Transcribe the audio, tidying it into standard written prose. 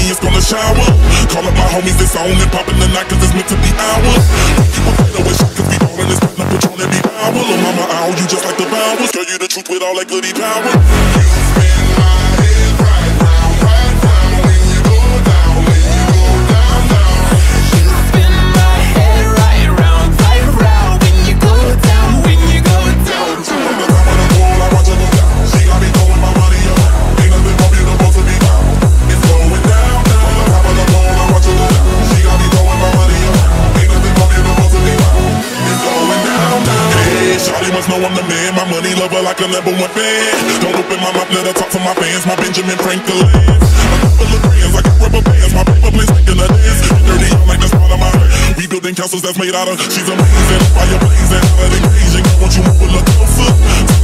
it's gonna shower. Call up my homies, it's on and poppin' the night cause it's meant to be ours. People better with shit cause we ballin' this Techno Patron every hour. Lil' mama, ow, you just like the powers. Girl, you the truth with all that goody power. You spin my head right round, when you go down, when you go down, down. You spin my head right round, when you go down, when you go down. From the top of the pole, I watch her go down. She got me throwing my money around. Ain't nothing more beautiful to be found. It's going down, down. From the top of the pole, I watch her go down. She got me throwing my money around. Ain't nothing more beautiful to be found. It's going down, down. Hey, shawty must know I'm the man. My money lover like a number one fan. Don't open my mouth, let her talk to my fans. My Benjamin Franklin. A couple of grands, I got rubber bands. My paper plays like in a dance. Dirty, I'm like the spot of my heart. We building castles that's made out of. She's amazing, fire blazing, out of the engaging. Won't you move a little closer?